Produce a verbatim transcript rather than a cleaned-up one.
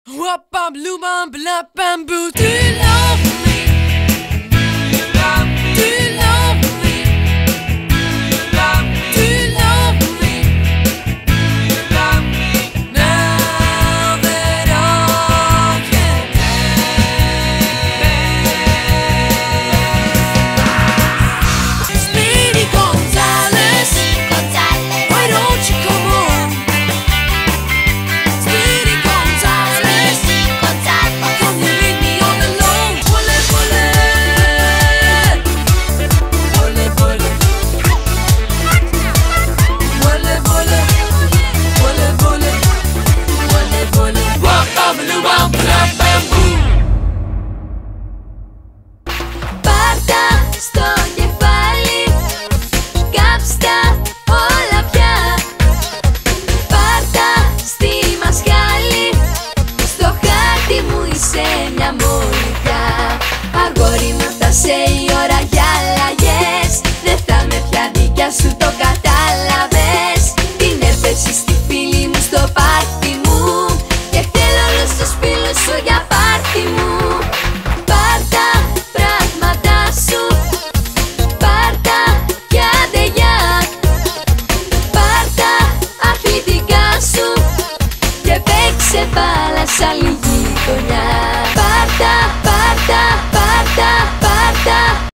Wap-bam, loom-bam, blap-bam, boo. Do you love me? Do you love me? Do you love me? Do you love me? Do you love me? Now that I can dance. Speedy Gonzales, why don't you come on? Speedy Gonzales, come you leave me all alone? Wole wole, wole wole, wole wole, wole wole, wole wole. Wap-bam, loom-bam, blap-bam, boo. Πάρτα στο κεφάλι, κάψτα όλα πια. Πάρτα στη μασχάλη, στο χάρτη μου είσαι μια μολυκιά. Αγόρι μου, φτάσε η ώρα για αλλαγές. Δεν θα με πια δικιά σου, το κατάλαβες. Την έπεσε στη φίλη μου στο πάρτι μου και θέλω όλους τους φίλους σου για πάρτι μου. Πάρτα πράγματα σου, πάρτα και άντε γεια. Πάρτα αθλητικά σου και παίξε μπάλα σ' άλλη γειτονιά. Πάρτα, πάρτα, πάρτα, πάρτα,